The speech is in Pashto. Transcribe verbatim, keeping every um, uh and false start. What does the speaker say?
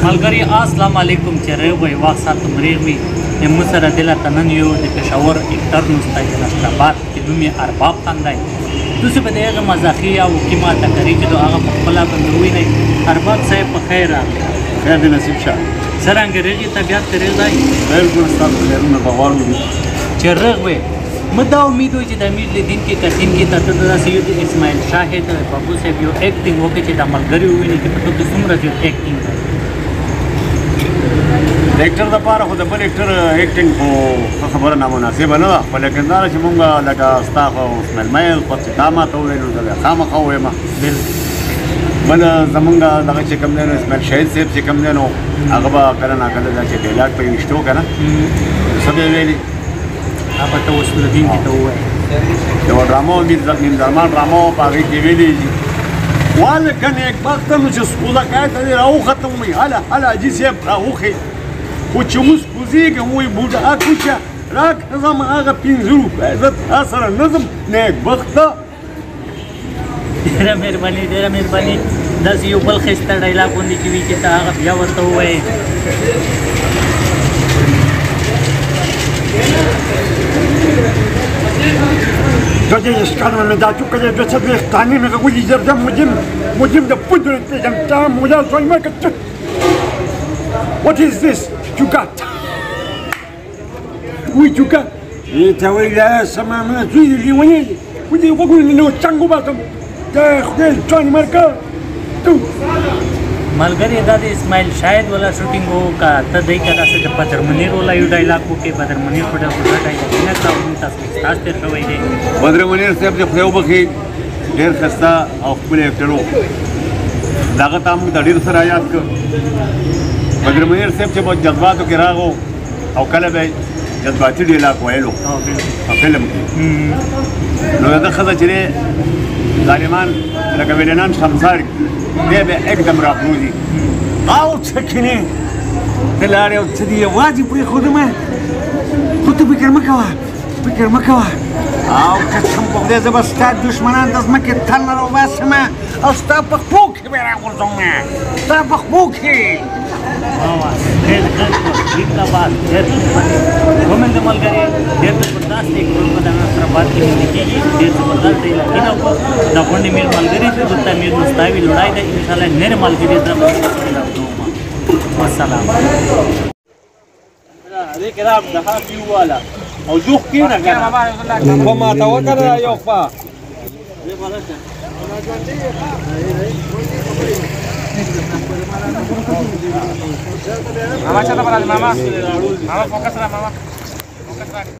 ملګری السلام علیکم چې روی وخت ساتم ریغوي مو سره دلته نن یو د پېښور اکټر نوستی د نشرآباد چې نوم یې ارباب خان دی. تاسو به د هغه مزاحي او حکیمه تقریر چې د هغه په خپله باندې ووینئ. ارباب صاحب په خیر راغلی. خیر دې نصیب شه. څرنګه رغې طبیعت ترې دی؟ بالکل ستاسو خیرونه به غواړو چې رغ وې مه دا امید وي چې د امیر لیدین کې کتین کې ته ته داسې یو د اسماعیل شاهد بابو صاحب یو ایکټینګ وکړي چې د ملګري وویني چې په تو کې څومره زیات ایکټینګ دی. د اکټر دپاره خو د بل اکټر ایکټینګ خو ښه خبره نامناسبه نه ده، خو لیکن دا ده چې مونږ لکه ستا خو اسماعیل خو چې تا ماته وویل نو زه بیا خامخا ووایم. بل زمونږ دغه چې کوم دی نو اسماعیل شاهد صاحب چې کوم دی نو هغه به کله ناکله دا چې ډایلاګ پکې ویشتو که نه څه به یې ویلي هغه ته اوس الدین کې ته ووایې یوه ډرامه نیم درمان ډرامه وه په هغې کې ویلي والکه نیکبخته نو چې سپوزکای ته دې راوختم وایي هله هله حاجي صاحب راوخې خو چې اوس کوزېږم وایي بوډا کوچه راکړه زما هغه پنځه روپۍ زه تا سره نه ځم نیکبخته. ډېره مهرباني ډېره مهرباني. داسې یو بل ښایسته ډایلاګ غوندې چې وي چې ته هغه بیا ورته ووایې. Dodie skarmy datu, kiedy do sobie staniemy, że ludzi zerdzą, będziemy, będziemy do pudru, tam, tam, model, to nie ma. What is this you got? We you got? I to ile sama na zuli wani, kudi w ogóle nie ciągu batam. Da chudel to nie marka. Tu. ملګری دا د اسماعیل شاهد والا شوټینګ وو که ته دی که داسې د بدر منیر والا یو ډایلاګ وکړې بدر منیر په ډول ډایلاګ نه کړه او تاسو سټاج تېر شوی دی. بدر منیر صاحب دې خدای وبخښي ډېر ښایسته او ښکلی اکټر و. د هغه ته موږ ته ډېر څه رایاد کړ. بدر منیر صاحب چې په جذباتو کې راغو او کله به یې جذباتي ډایلاګ ویلو په فلم کې نو د ده ښځه چې دی ظالمان لکه ویلنان شمسار دی به एकदम راپروزي او څه کینې د لارې او څه دي یوازې پرېښودمه خو ته فکر مه کوه فکر مه کوه او قسم په خدای زه به ستا دښمنان د ځمکې تل نه راوباسمه او ستا په خپو کې به یې راغورځومه ستا په خپو کې. ډېر ښه ټیک ده بات ډېر ومن د ملګري ډېر زبردست اکټر په دغه نشرآباد کې لیدل کېږي. ډېر زبردست ډایلاګونه وکړو. دا غونډې میر ملګري دي دلته میر مستاوي لوړی دی انشاءالله نر ملګري ده والسلام. دې کې را دغه فیو والا او جوخ کېنه کنه خو ماته وکړه یو خوا Mama, siapa lagi mama? Mama fokus lah mama. Fokus lah.